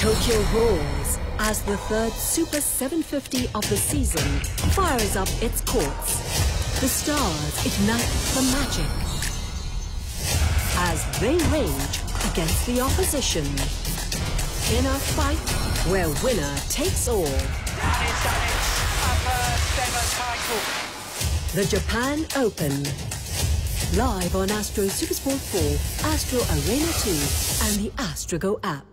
Tokyo roars as the third Super 750 of the season fires up its courts. The stars ignite the magic as they rage against the opposition in a fight where winner takes all. It's a first ever title. The Japan Open. Live on Astro SuperSport 4, Astro Arena 2 and the Astro Go app.